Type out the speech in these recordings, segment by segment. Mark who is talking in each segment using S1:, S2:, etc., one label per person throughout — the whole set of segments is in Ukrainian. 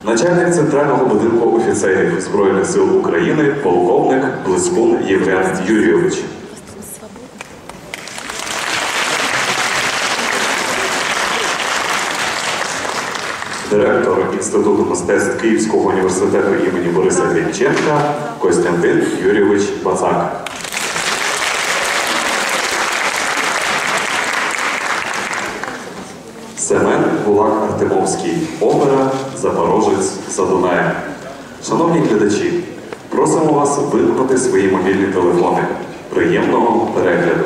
S1: Начальник Центрального будинку офіцерів Збройних сил України, полковник Блискун Євген Юрійович. Директор Інституту мистецтв Київського університету імені Бориса Грінченка Костянтин Юрійович Бацак. Семен Гулак-Артемовський. Опера «Запорожець за Дунаєм». Шановні глядачі, просимо вас вимкнути свої мобільні телефони. Приємного перегляду!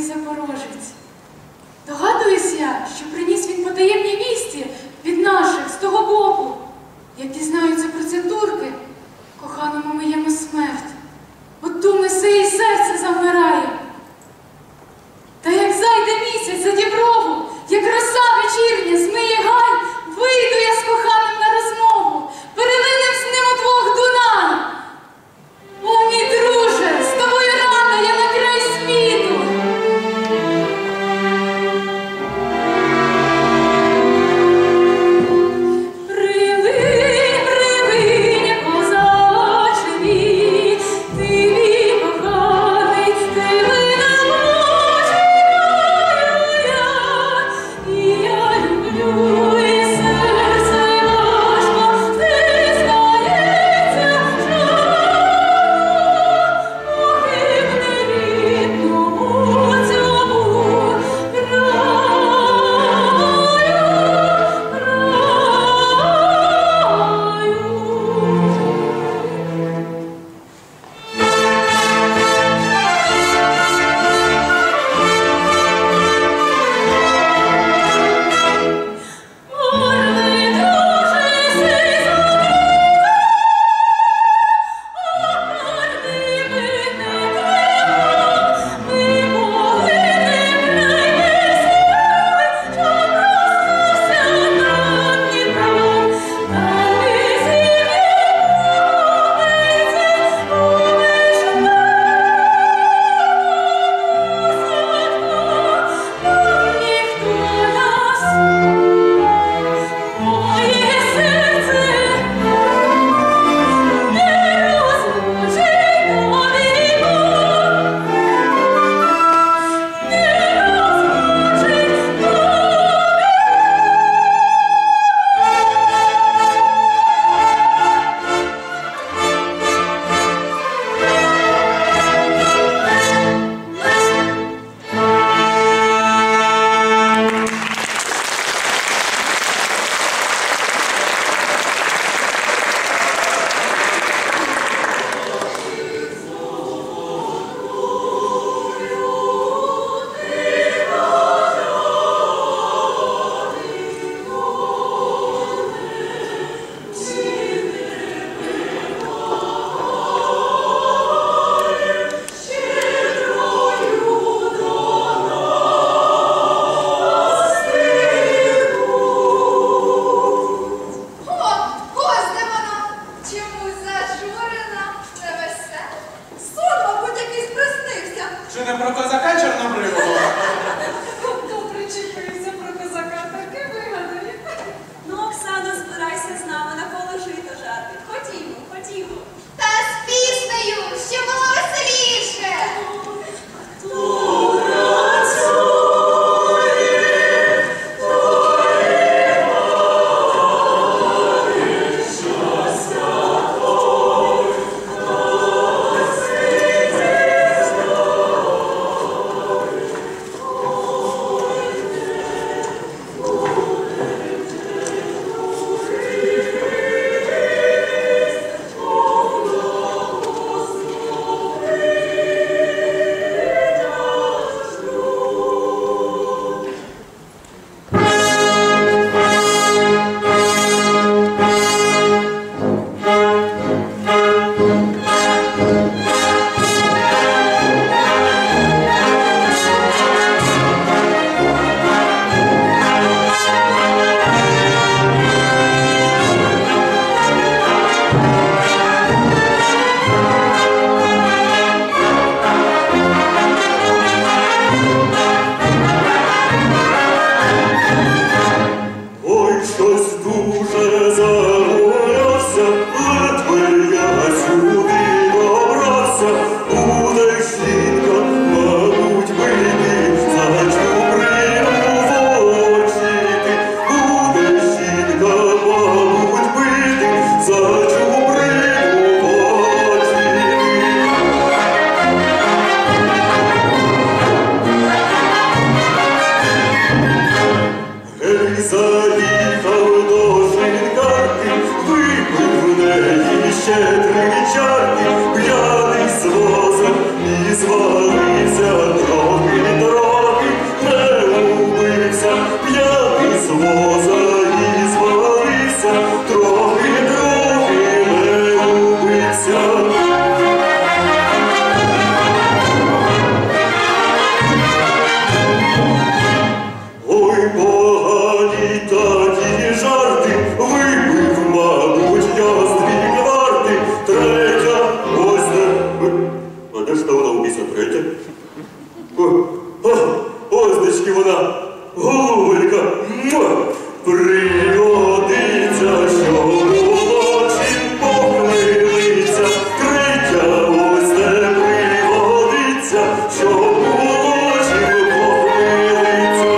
S2: мій Запорожець. Догадуюсь я, що приніс він потаємні вісті від наших з того боку. Як дізнаються про це турки, коханому моєму смерть. От думи сиї серце завмирає. Та як зайде місяць за діброву, як роса вечірня змиє гай, вийду я з коханим на розмову, перелинем з ним удвох Дунай. О, мій друже, з тобою рада я на край світу. Прилинь, козачеві,
S3: сонечки вона, голубонька, пригодиться, що молодшим похмилиться, третя ось не пригодиться, що молодшим похмилиться.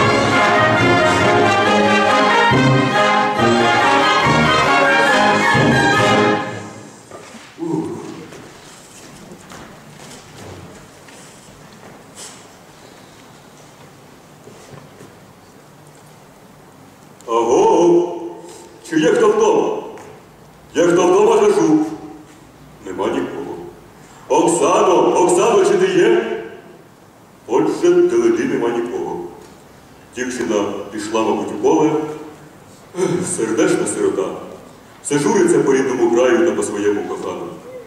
S3: Аго, чи є хто вдома? Є хто вдома, кажу. Нема нікого. Оксано, чи ти є? Отже, теледи нема нікого. Дівчина пішла, мабуть, у поле. Сердешна сирота. Все журиться по рідному краю та по своєму коханому.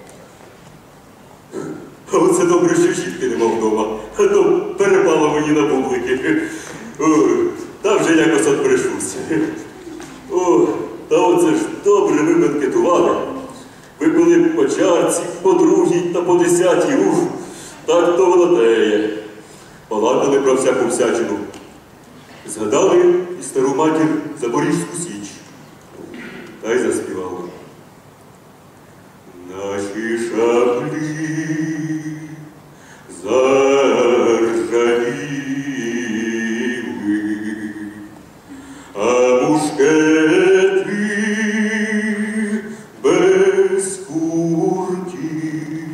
S3: А оце добре, що жінки нема вдома, а то перепало мені на бублики. Та вже якось отбрешусь. О, та оце ж добре ви бенкетували. Випили по чарці, по другій та по 10-й. Так то воно теє. Балакали про всяку всячину. Згадали і стару матір Запорізьку Січ. Та й заспівали. Наші шаблі заржавіли, а мушкети без куртів,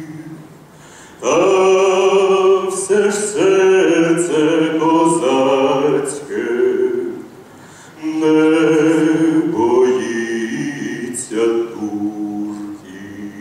S3: та все ж серце козацьке не боїться турків.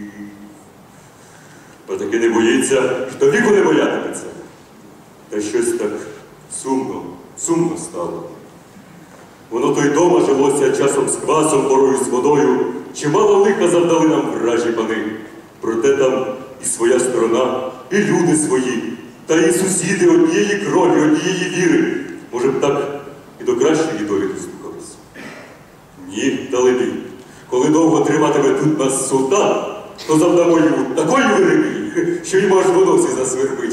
S3: А таки не боїться, і до віку не боятиметься. Та щось так сумно стало. Воно то й дома жилося часом з квасом, порою з водою. Чимало лиха завдали нам вражі пани. Проте там і своя сторона, і люди свої, та і сусіди однієї крові, однієї віри. Може б так і до кращої долі дослухались. Ні, далебі. Коли довго триматиме тут нас султан, то завдамо йому такої вирики, що йому аж в носі засвербить.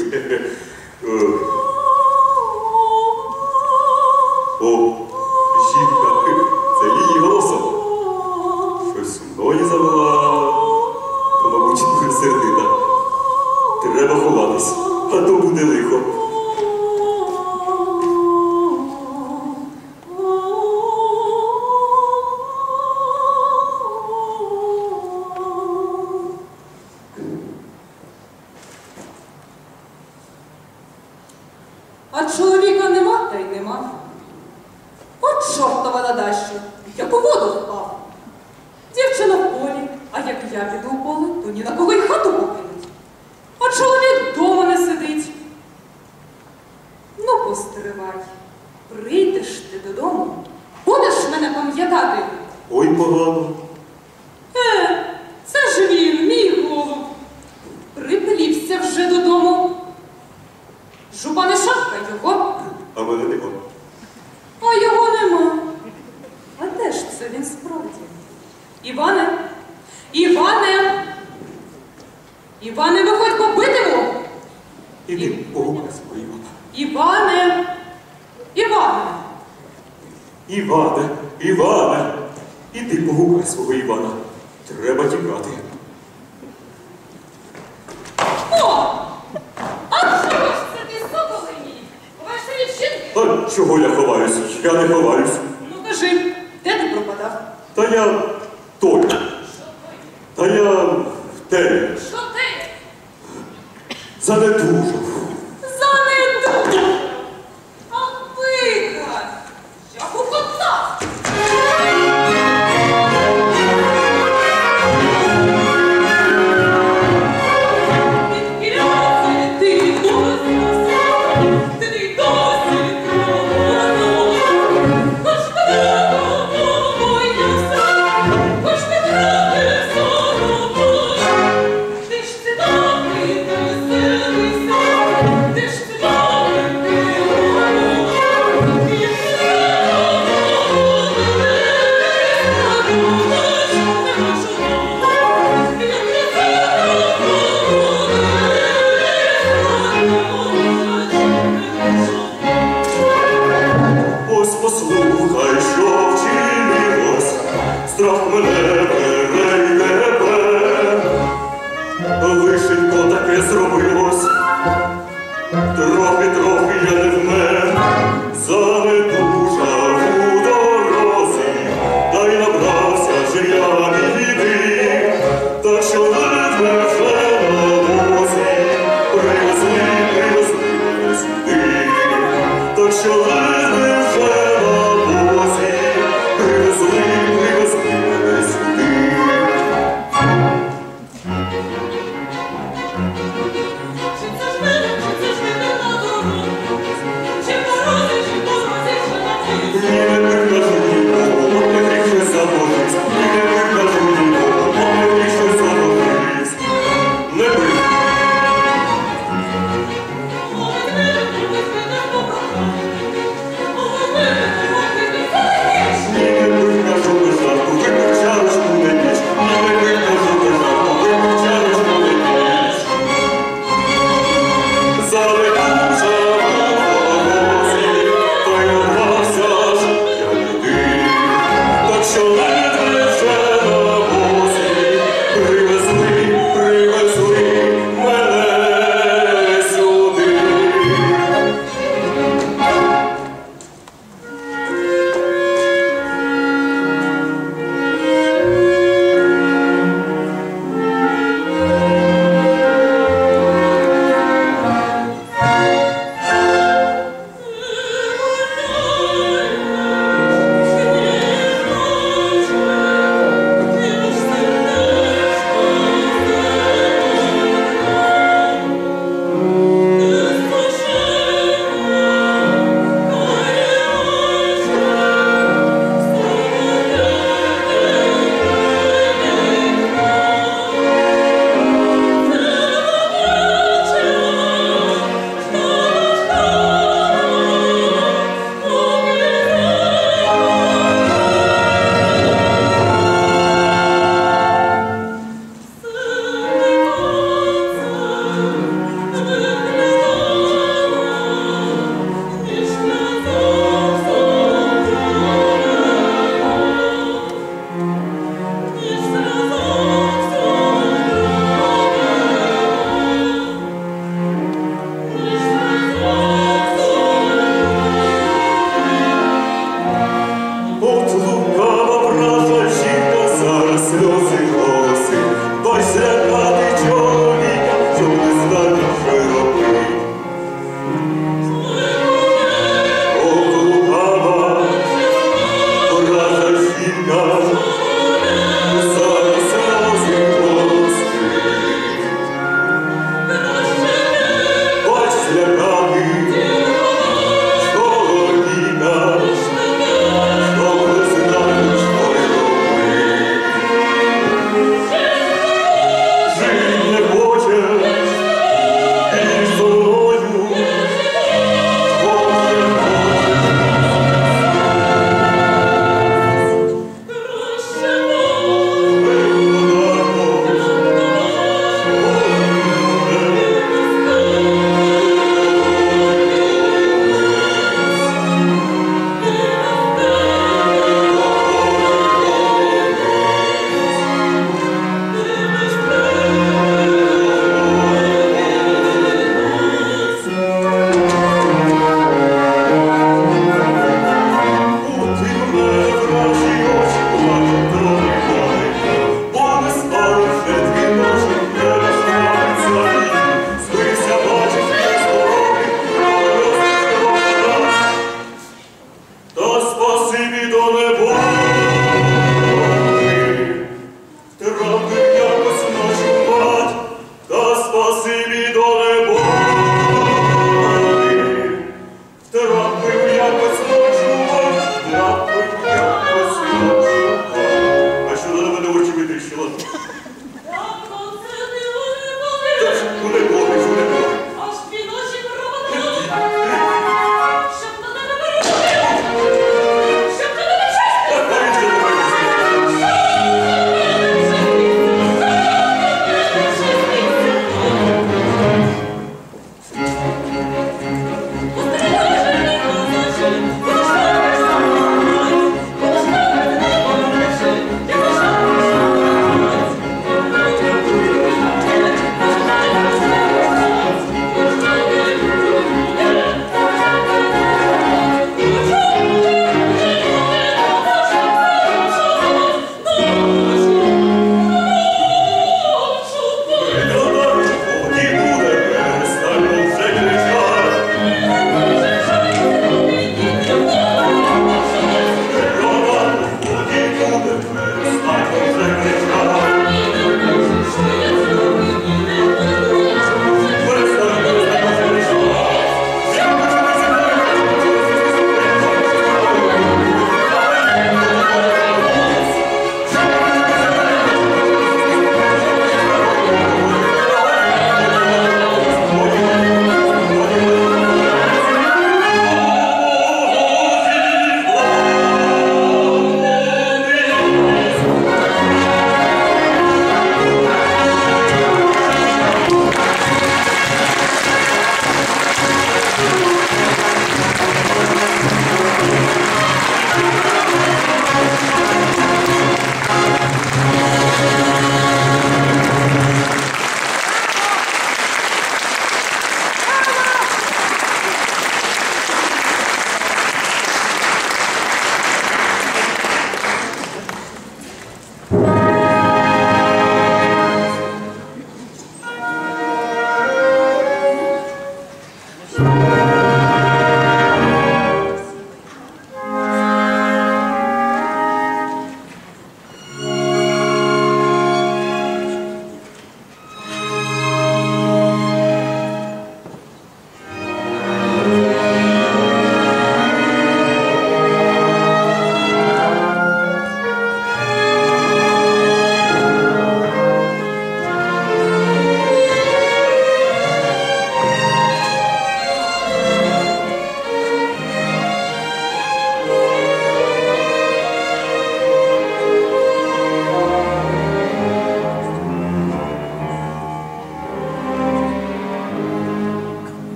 S3: О, жінка, це її голосом. Щось сумної завела, то, мабуть, дуже сердита. Треба ховатись, а то буде лихо.
S4: А чоловіка нема, та й нема. От чортова ладаща, як у воду впав. Дівчина в полі, а як я піду в поле, то ні на кого й хату покинуть. А чоловік вдома не сидить. Ну, постривай. Прийдеш ти додому, будеш мене пам'ятати.
S3: Ой, погано.
S4: Це ж він, мій голуб. Приплівся вже додому. Жупане шапка його.
S3: А мене нема.
S4: А його нема. А де ж це він справді? Іване! Іване! Іване, виходь побитиму!
S3: Іди, погукай свого Івана.
S4: Іване! Іване!
S3: Іване! Іди, погукай свого Івана. Треба тікати.
S4: О! А чого ж це ти соболині? Ваші вівчинки?
S3: А чого я ховаюсь? Я не ховаюсь.
S4: Ну кажи, де ти пропадав?
S3: Та я той. Та я те.
S4: Що ти?
S3: Занедужав.
S4: Занедужав! А пика! Як у кота! Хоч
S3: що лини вже на возі, привезли мене сюди. Не викажу нікому, не гріх Запорожець, не викажу нікому, не гріх Запорожець. Не бий.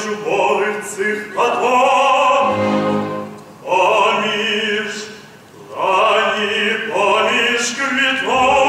S3: поміж убогих цих каток, поміж лані, поміж квіток.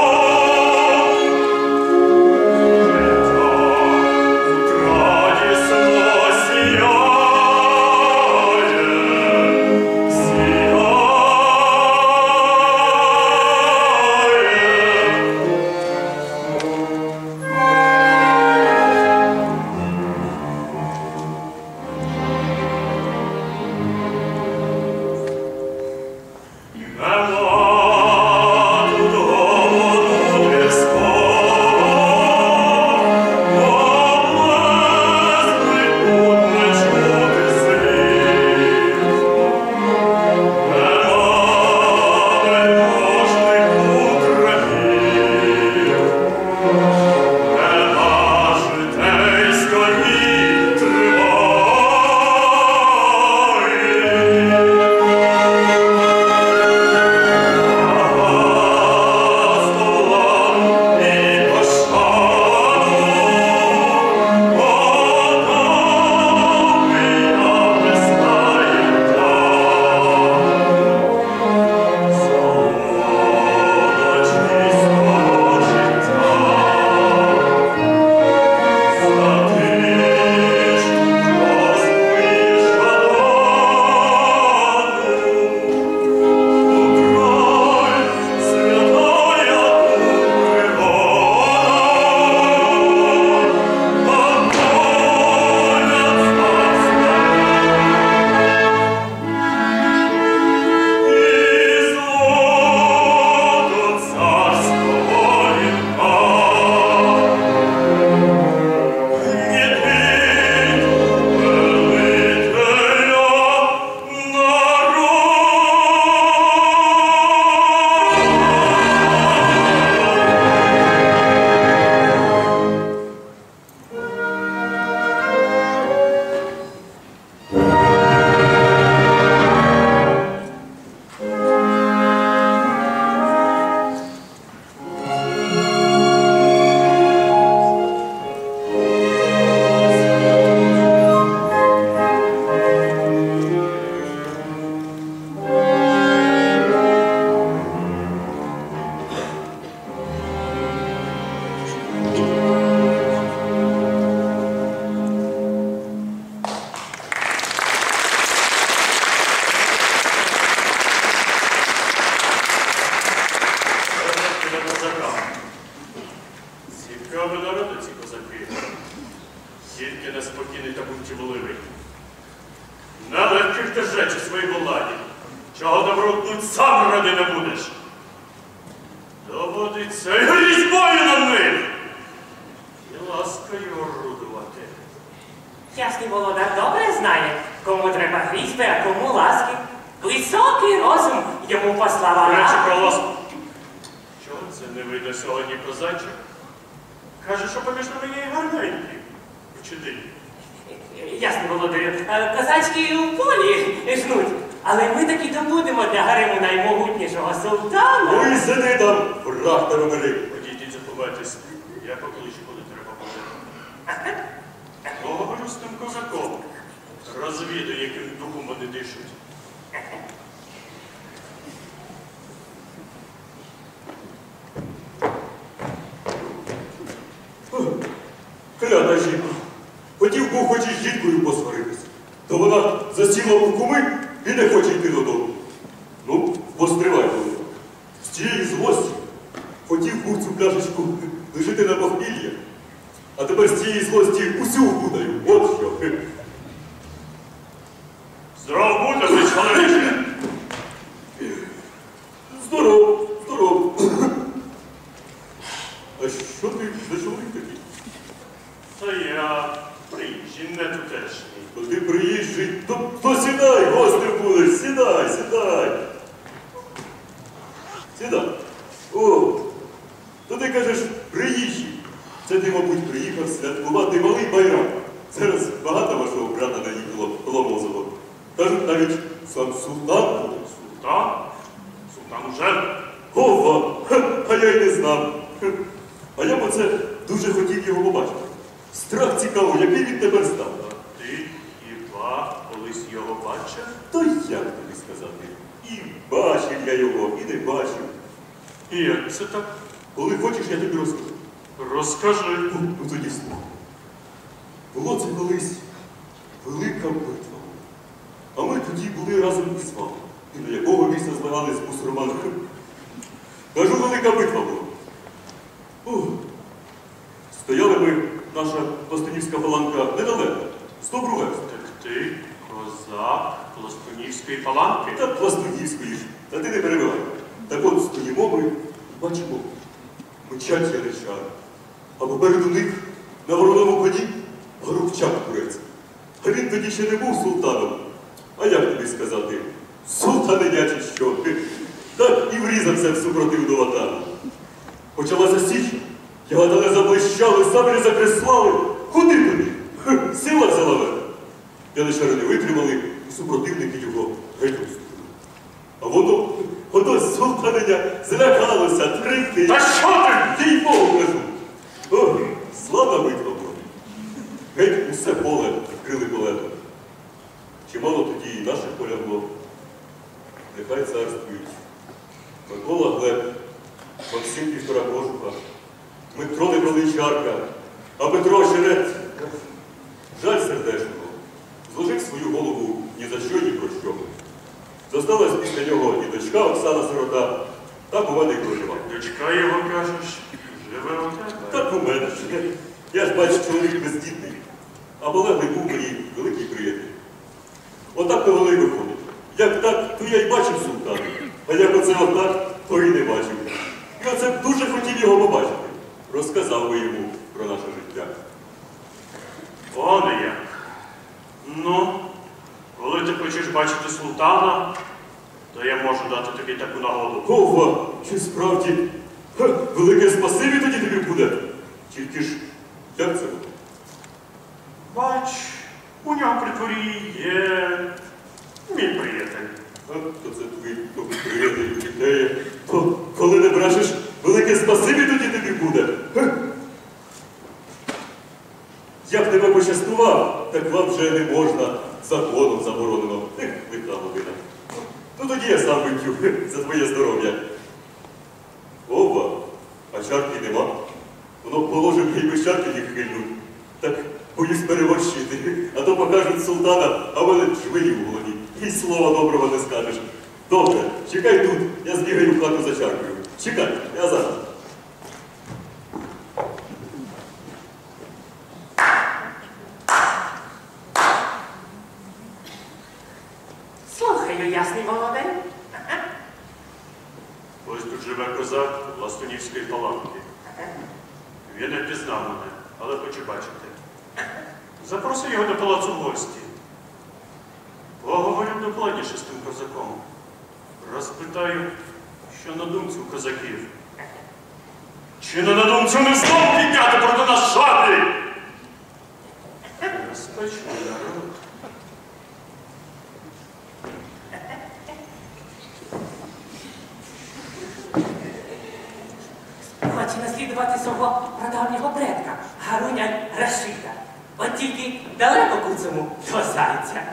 S5: Тільки неспокійний та бунтівливий. Нелегких ти ж речі своїй владі, чого добротнуть сам ради не будеш. Доводиться і різьбою на них, і ласкою орудувати.
S6: Ясний володар добре знає, кому треба грізьби, а кому ласки. Високий розум йому послала.
S5: До речі, про ласку. Чого це не вийде сьогодні козачок? Каже, що поміж нами є гарненькі. Вчителі.
S6: Ясний володарю, козачки у полі жнуть, але ми таки добудемо для гарему наймогутнішого султана.
S3: Ну і сиди там, фрахта робили.
S5: Подійдіть заховайтесь, я покличу, коли треба буде. Поговорю з тим козаком, розвідаю, яким духом вони дишуть.
S3: Клята жінка. Хотів був хоч із жінкою посваритися. То вона засіла у куми і не хоче йти додому. Ну, постривай, коли. З цієї злості хотів був цю пляшечку лишити на похмілля, а тепер з цієї злості усю вбудаю. От що.
S5: Здоров будьте, ви чоловіче!
S3: Здоров, здоров. А що ти за чоловік такий?
S5: Та я приїжджий, не тутешній.
S3: То ти приїжджий, то сідай, гостем будеш, сідай, сідай. Сідай. О, то ти кажеш, приїжджий. Це ти, мабуть, приїхав святкувати малий байрам. Зараз багато вашого брата наїхало Ломозово. Кажуть, навіть сам султан буде.
S5: Султан? Султан уже?
S3: Ова, а я й не знав. А я б оце дуже хотів його побачити. Страх цікаво, який він тепер став.
S5: Ти І як це так?
S3: Коли хочеш, я тобі розкажу.
S5: Розкажи.
S3: Ну тоді слухай. Було це колись велика битва. А ми тоді були разом із вами. І до якого місця злагались з бусурманами? Кажу, велика битва була. Стояли ми, наша пластунівська паланка, недалеко, з добру версту.
S5: Так ти козак Пластунівської паланки?
S3: Та пластунівської ж. Та ти не перебивай. Так от стоїмо ми, бачимо, мчать яничари. А попереду них на вороному коні Горобчак турець. А він тоді ще не був султаном. А як тобі сказати? Султаненячий що? Так і врізався в супротив до ватану. Почалася січ, ягодани заблищали, саблі закреслали. Куди тобі? Сила взяла верх. Яничари не витримали, і супротивники його геть розстріли. А воно султаненя злякалося, трики.
S5: Та що ти?
S3: Їй-богу кажу. О, славна битва була. Геть усе поле вкрили полетом. Чимало тоді і наших поля було. Нехай царствують. Микола Глеб, Максим Півтора Кожуха, Дмитро Невроличарка, а Петро Щерет, жаль сердешного, зложив свою голову ні за що, ні про що. Зосталась після нього і дочка Оксана Сирота, так у мене й проживає.
S5: Дочка його, кажеш, живе у тебе?
S3: Так у мене ж. Я ж бачу, чоловік бездітний, а Полеглий був мені великий приятель. Отак то воно й виходить. Як так, то я й бачив султана, а як оце отак, то й не бачив. І оце б дуже хотів його побачити. Розказав би йому про наше життя.
S5: Он як. Ну, коли ти хочеш бачити султана, то я можу дати тобі таку нагоду.
S3: Ова, чи справді? Велике спасибі тоді тобі буде. Тільки ж, як це буде?
S5: Бач, у нього при дворі є мій приятель.
S3: То це твій приятель ідея. То коли не брешеш, велике спасибі тоді тобі буде. Я б тебе почастував, так вам вже не можна, законом заборонено. Лиха година. Ну тоді я сам вип'ю за твоє здоров'я. Ова, а чарки нема. Воно положив їй без чарки їх хильнуть. Так боюсь переборщити. А то покажуть султана, а в мене жвині в голові. І слова доброго не скажеш. Добре, чекай тут, я збігаю в хату за чаркою. Чекай, я зараз.
S6: Слухаю, ясний володар.
S5: Ось тут живе козак Пластунівської паланки. Він не пізнав мене, але хоче бачити. Запроси його до палацу в гості. Поговорю докладніше з тим козаком. Розпитаю, що на думці у козаків. Чи не на думці вони знов підняти проти нас шаблі? Розпечу народ.
S6: Хоче наслідувати свого прадавнього предка, Гаруня Рашида. От тільки далеко куцому до зайця.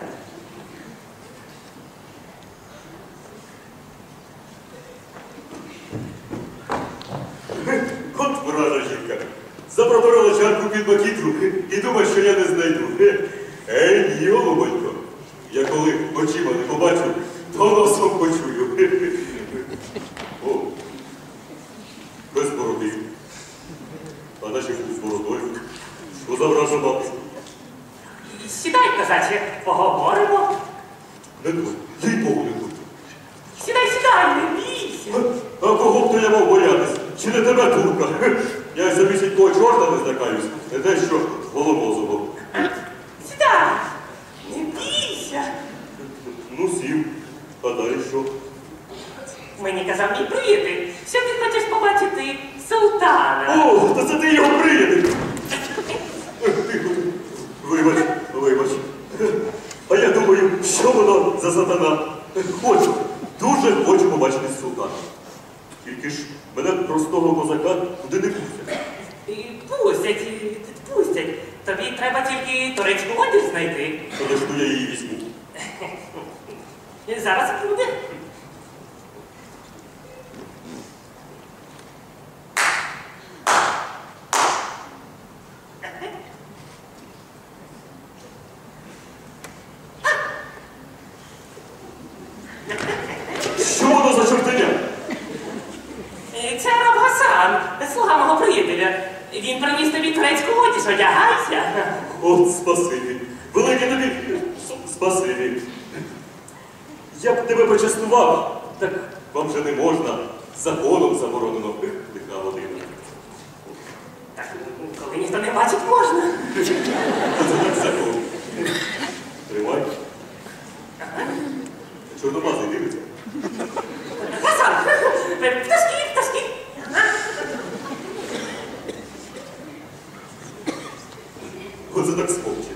S3: От вража жінка. Запроторила чарку під макітру і думає, що я не знайду. Ні, голубонько. Я коли очима не побачу, то носом почую. О, без бороди. А наші з бородою. Що за вража бабка?
S6: Сідай, козаче, поговоримо.
S3: Не тут. Їй-богу, не тут.
S6: Сідай, сідай, не бійся.
S3: А кого б то я мав боятись? Чи не тебе, турка? Я за місяцького чорта не злякаюсь, не те, що голомозого.
S6: Сідай, не бійся.
S3: Ну, сів. А далі що?
S6: Мені казав мій приятель, що ти хочеш побачити султана.
S3: О, та це ти його приятель! Тихо. Вибач. А я думаю, що воно за сатана? Хочу, дуже хочу побачити султана. Тільки ж мене простого козака туди не пустять.
S6: Пустять. Тобі треба тільки турецьку одяг знайти.
S3: Тоді ж я її візьму.
S6: Зараз буде. Він приніс тобі турецьку одіж, одягайся.
S3: От спасибі. Велике тобі спасибі. Я б тебе почастував, так вам вже не можна. Законом заборонено. Лиха година.
S6: Так, коли ніхто не бачить, можна.
S3: Це так закон. Тримай. Чорномазий дивиться.
S6: Гасан! Пташки, пташки!
S3: Оце так смовче.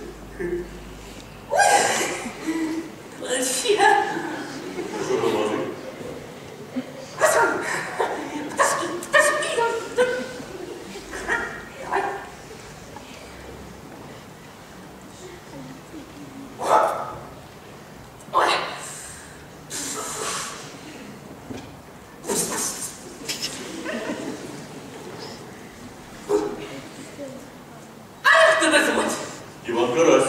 S6: Ще!
S3: Чорномазий.
S6: Гасан! Пташки, пташки! Давай. Ой! А як тебе звуть?
S3: Іван Карась.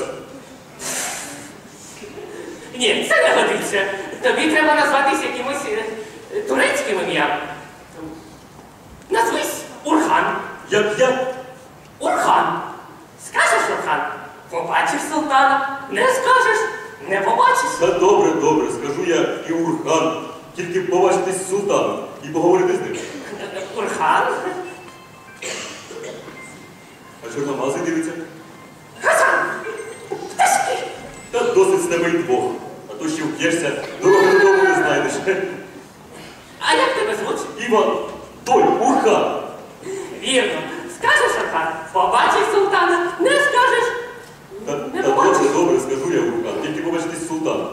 S6: Ні, це не годиться. Тобі треба назватись якимось турецьким ім'ям. Назвись Урхан.
S3: Як я?
S6: Урхан. Скажеш Урхан? Побачиш султана. Не скажеш? Не побачиш.
S3: Та добре, добре, скажу я і Урхан. Тільки побачитись з султаном і поговорити з ним.
S6: Урхан?
S3: А чорномазий дивиться?
S6: Гасан! Пташки!
S3: Та досить з тебе й двох. А то ще вп'єшся, дороги додому не знайдеш.
S6: А як тебе звуть?
S3: Іван, той, Урхан.
S6: Вірно. Скажеш Урхан? Побачиш султана. Не скажеш?
S3: Та добре, добре, скажу я Урхан. Тільки побачитись з султаном.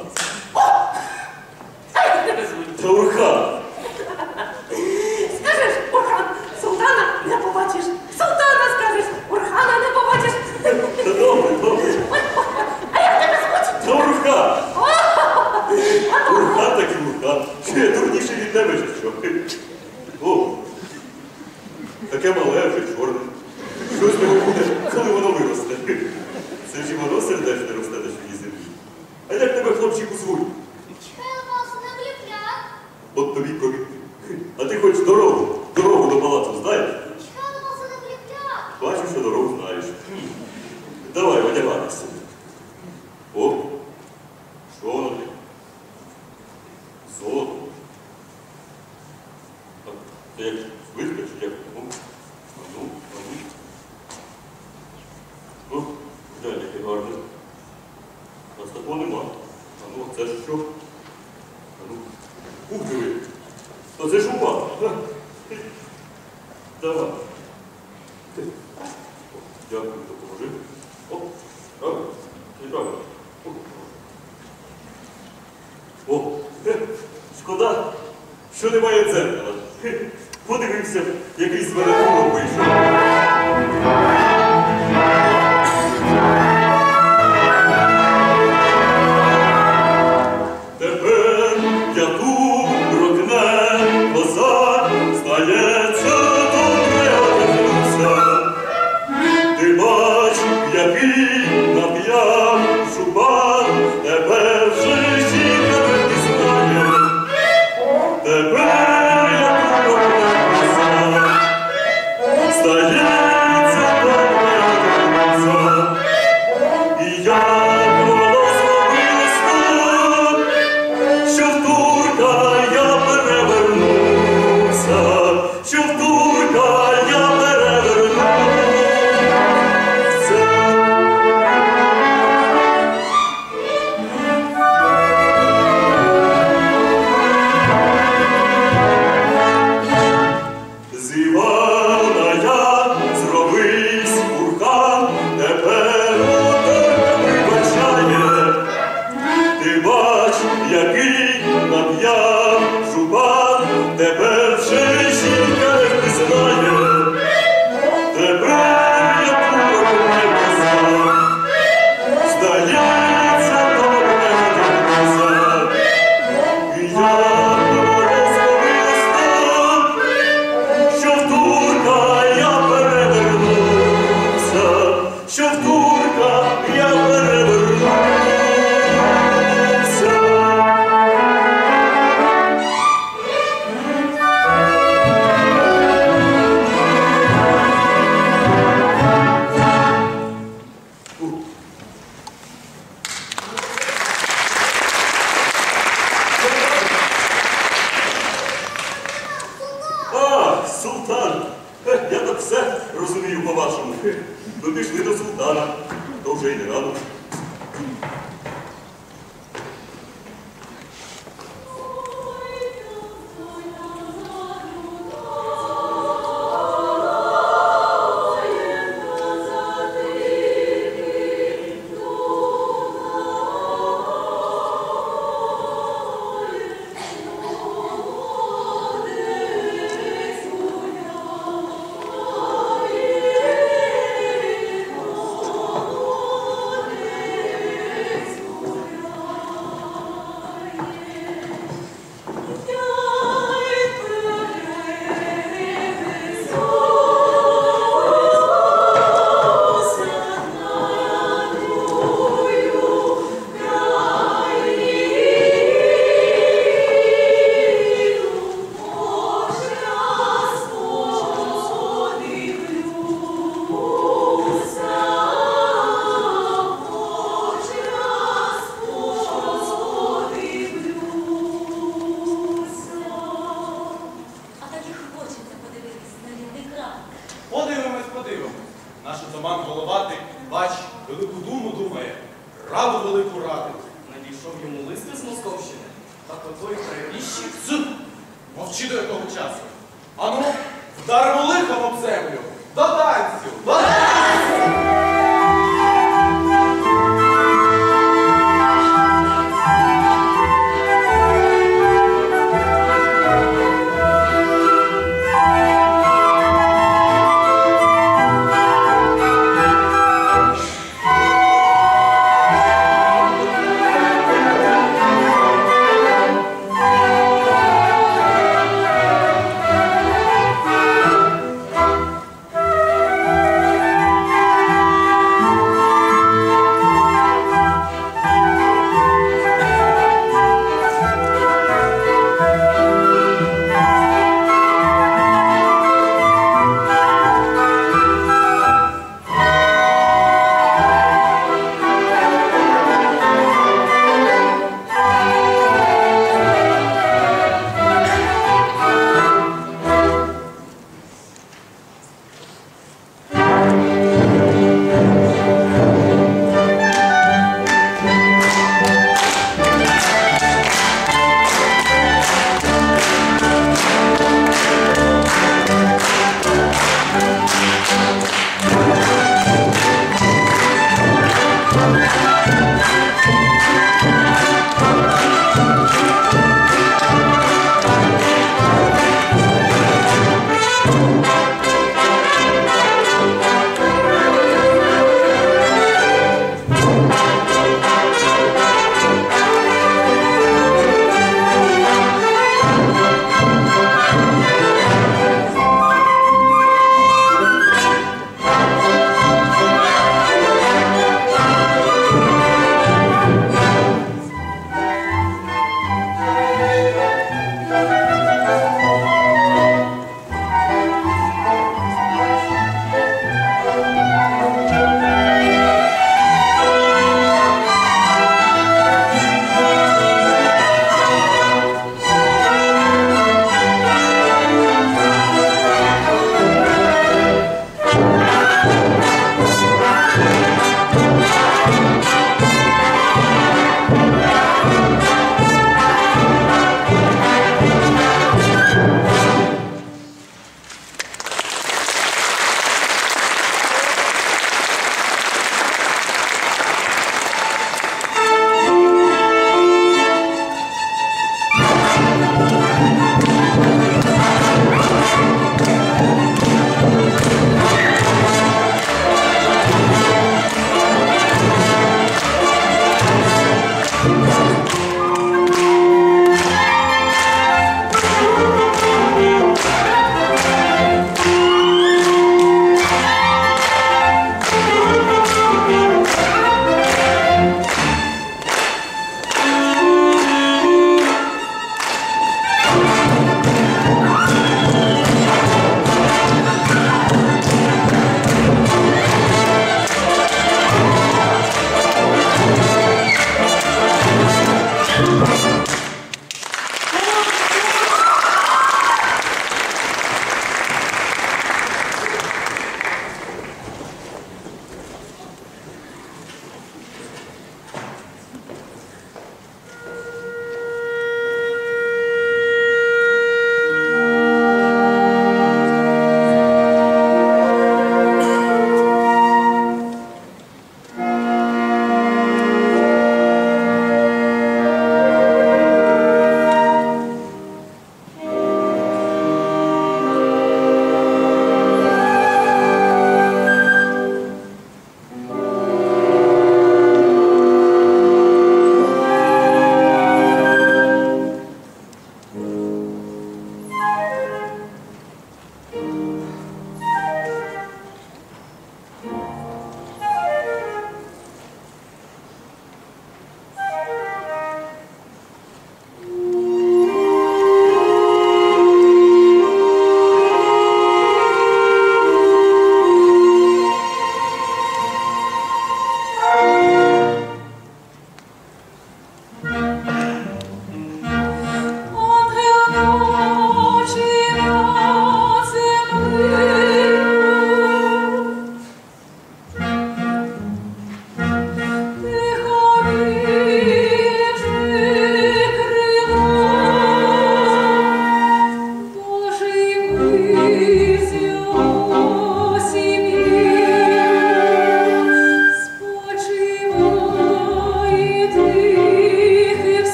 S6: А як тебе звуть?
S3: Та Урхан.
S6: Скажеш Урхан, султана не побачиш. Султана скажеш, Урхана не побачиш.
S3: Та добре, добре.
S6: А як тебе звуть?
S3: Та Урхан. Урхан так і Урхан. Чи я дурніший від тебе, чи що? О, таке мале, вже чорне. Що з нього буде, коли воно виросте? Це ж і воно сердечне росте на чужій землі. А як тебе, хлопчику, звуть? От тобі провідник. А ти хоч дорогу до палацу знаєш? Бачу, що дорогу знаєш. Давай, одягатися. О, що воно ти? Золото. Це як звичка, чи як? Ну. Ну, глянь, який гарний. А з такого нема. А ну, це ж що? А ну, ух, диви. Та це ж упа. Давай. Дякую, допоможи. О, правильно. Правильно. О, шкода, що немає дзеркала. Подивився, який з мене курок вийшов. Тепер я тут рокне козак, здається, добре одягнувся. Ти бач, який нап'яв шубан, тепер же жінка не пізнає. Тепер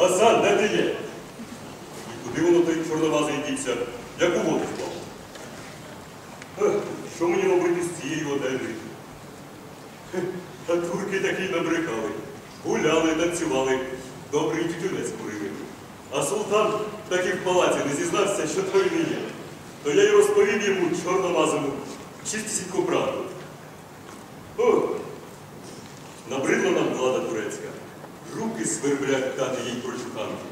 S3: Гасан, де ти є? І куди воно той чорновазий дівся, як у воду впав? Що мені робити з цією одежею? А турки такі набрехали. Гуляли, танцювали, добрий тютюнець курили. А султан так і в палаці не зізнався, що той не є. То я й розповів йому чорномазому чистісіньку правду. О, набридла нам влада турецька. Руки сверблять дати їй прочуханки.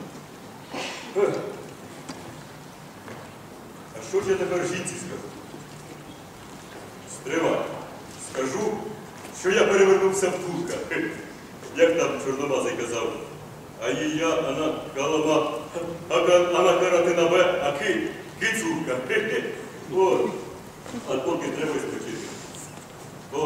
S3: А що ж я тепер жінці скажу? Стривай. Скажу, що я перевернувся в турка. Як там чорномазий казав? А їя, ана калама, ана карати на бе, а кицурка. О, а поки треба спочити. О.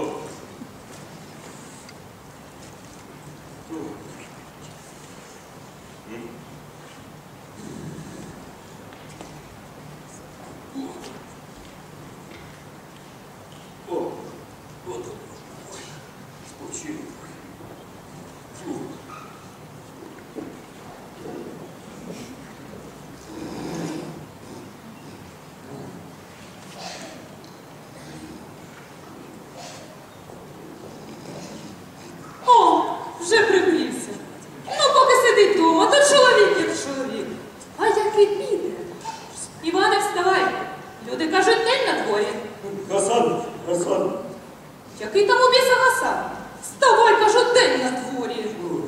S4: Вже пригрівся. Ну, поки сидить дома, то чоловік як чоловік. А який піде? Іване, вставай. Люди кажуть, день на дворі.
S3: Гасан, Гасан.
S4: Який там у біса Гасан? Вставай, кажу, день на дворі.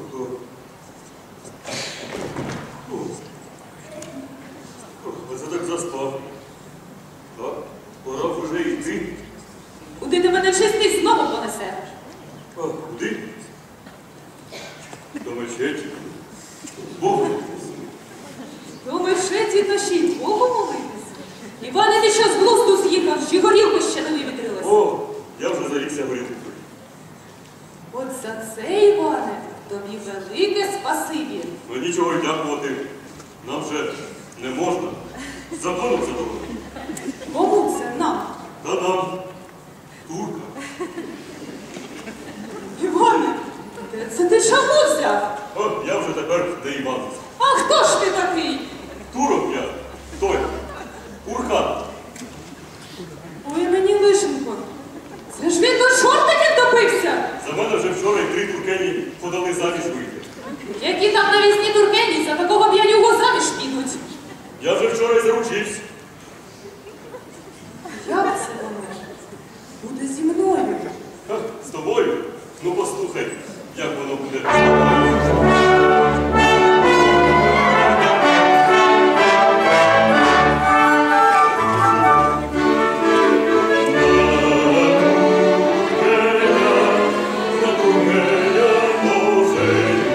S3: Оце так заспав. Так, пора б уже йти.
S4: Куди ти мене чистий знову понесеш?
S3: А, куди? До мечеті. Богу молитися.
S4: До мешеті тащить, Богу молитися. Іване, ти що з глузду з'їхав, чи горілку ще не вивітрилась?
S3: О, я вже зарікся горілку.
S4: От за це, Іване, тобі велике спасибі.
S3: Ну нічого й дякувати. Нам вже не можна. Законом заборонено.
S4: Кому це нам?
S3: Та нам. Турка.
S4: Іване, де це ти чому взяв?
S3: О, я вже тепер не Іванець.
S4: А хто ж ти такий?
S3: Турок я. Той. Урхан.
S4: Ой, мені лишенько. Це ж він до чортиків допився.
S3: За мене вже вчора й 3 туркені подали заміж вийти.
S4: Які там навісні туркені, за такого п'янюгу заміж підуть.
S3: Я вже вчора й заручився.
S4: Як це воно? Буде зі мною.
S3: Ха, з тобою? Ну послухай, як воно буде з тобою.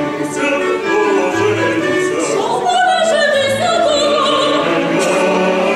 S4: Що може женися?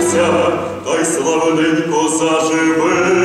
S3: помолиться, та й славненько заживе.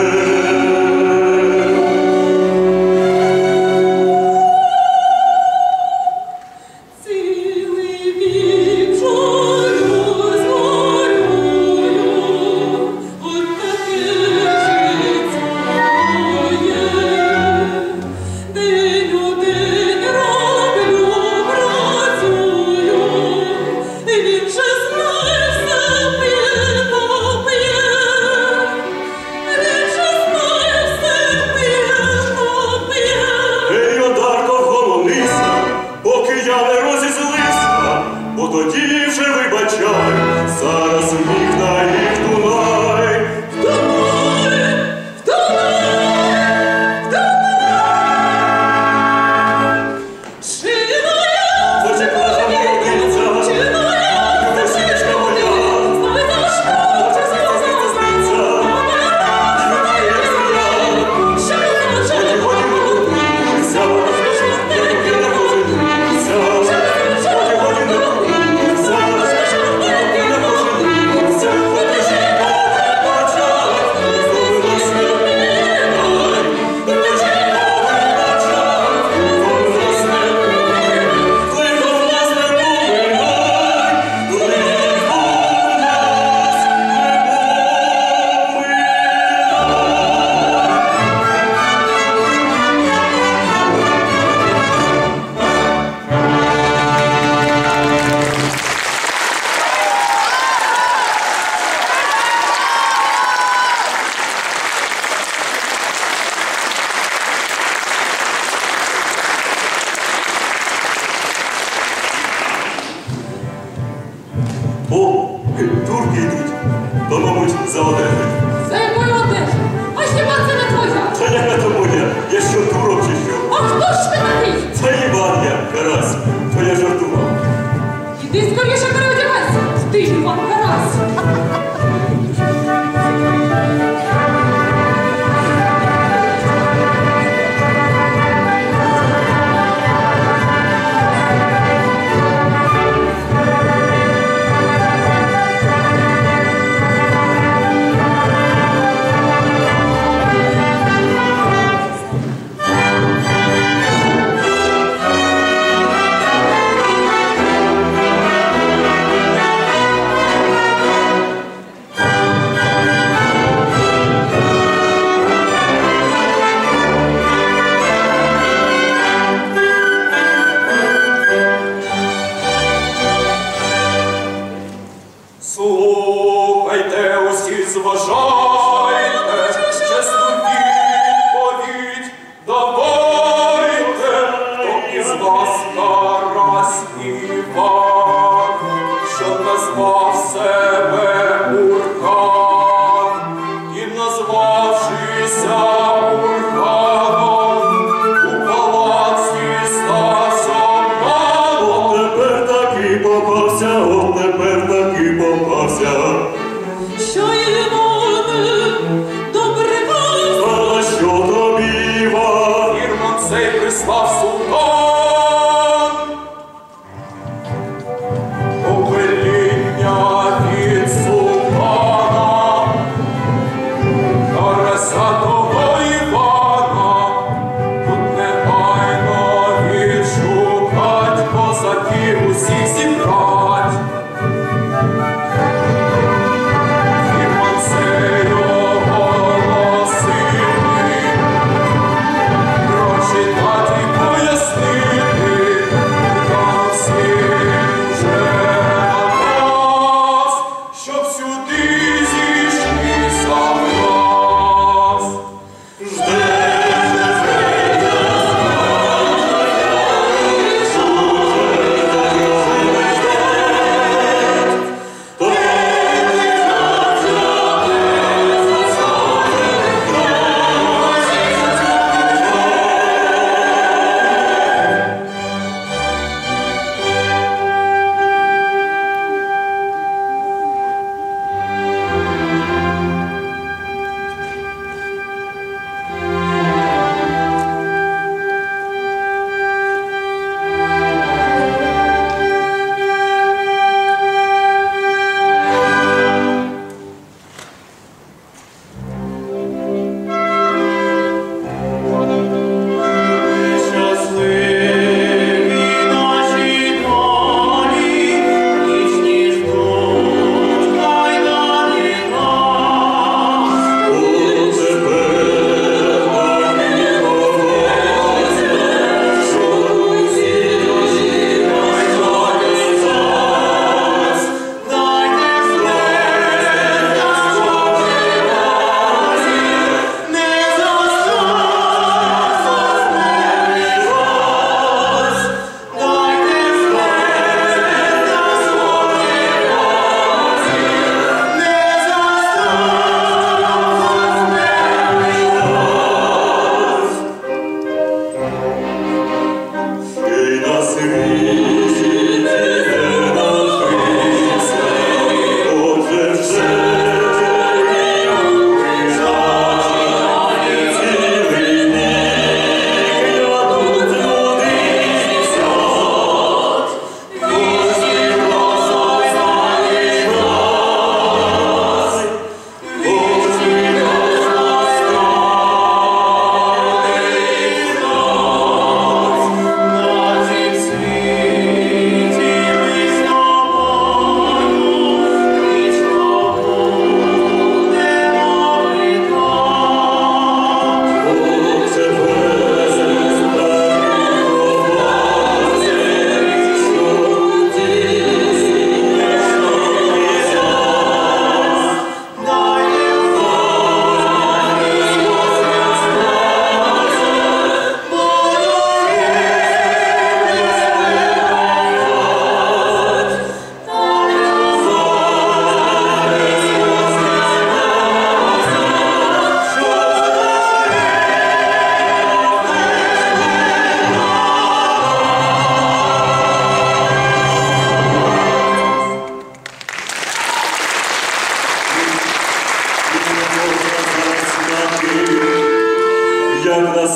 S7: Всіх зібрать.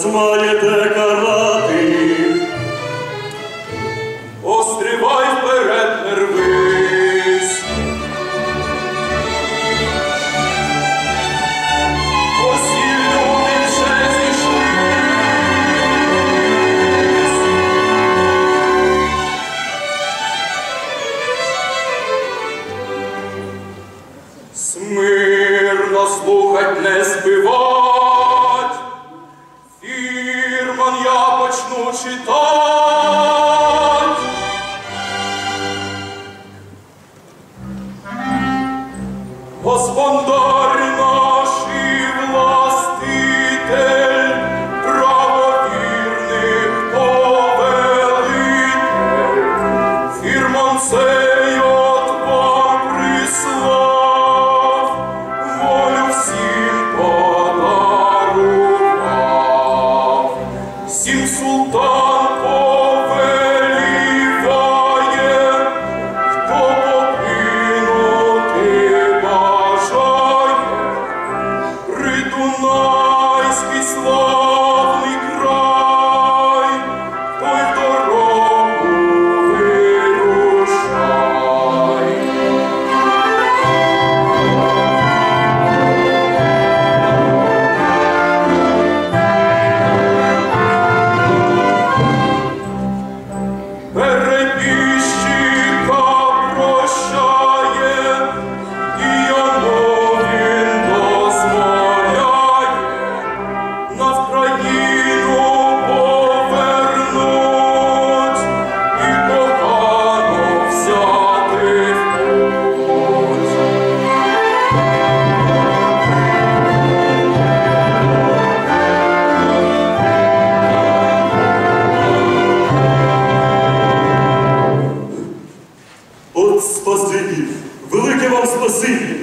S3: маєте карати.
S1: Острівай вперед, не рвись. Усі люди вже зійшлись. Смирно слухать, не співать. Фірман я почну читать. Господар наш і властитель, правовірних повелитель, Фірман цей от вам прислав, волю всім подарував. Всім султан повеліває, хто покинути бажає. Придунайський славний край, той в дорогу вирушай. Перебіжчика прощає, і йому він дозволяє на Вкраїну повернуть і кохану взяти в путь.
S3: От спасибі, велике вам спасибі.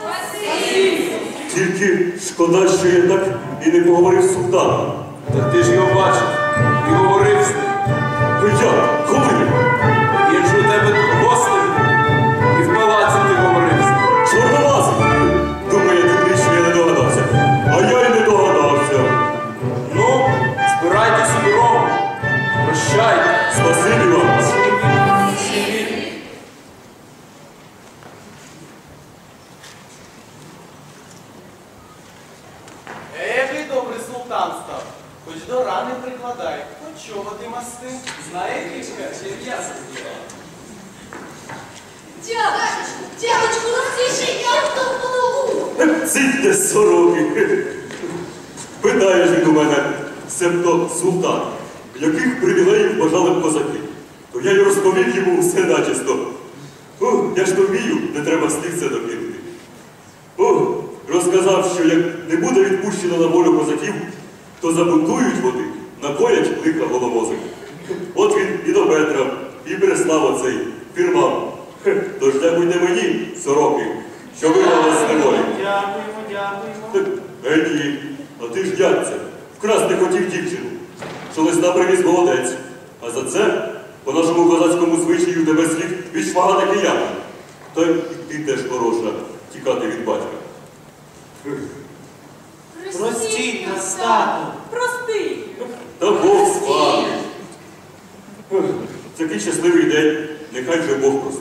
S3: Тільки шкода, що я так і не поговорив з султаном.
S1: Так ти ж його бачив і говорив з ним.
S3: Ну як? Коли?
S1: Він ж у тебе тут гостем і в палаці ти говорив з ним.
S3: Чорнолазий! Думає, дурничий, я не догадався. А я й не догадався.
S1: Ну, збирайтесь у дорогу. Прощайте.
S3: Спасибі вам.
S7: Який добрий султан став, хоч до рани прикладай, хоч чоботи масти, знає кішка, чим м'ясо з'їла.
S8: Дядечку, розсішіть авто в голову!
S3: Цідьте сороки. Питаєш він у мене, себто султан, яких привілеїв бажали б козаки. То я й розповів йому все начисто. О, я ж то вмію, не треба слівця докинути. О, розказав, що як не буде відпущено на волю козаків, то забунтують вони, накоять лиха головозик. От він і до Петра, і прислав оцей фірман. Тож дякуйте мені, сороки, що вигнали з неволі.
S6: Дякуємо.
S3: Ні, а ти ж дядьце, вкрасти хотів дівчину, що листа привіз молодець. А за це, по нашому козацькому звичаю, тебе слід відшмагати киями. Та й ти теж хороша, тікати від батька.
S6: Простіть нас, тату.
S4: Прости.
S3: Та Бог славить. Такий щасливий день, нехай вже Бог простить.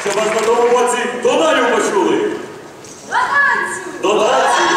S3: Щоб вас на тому боці до далі почули.
S2: До танцю!
S3: До танцю!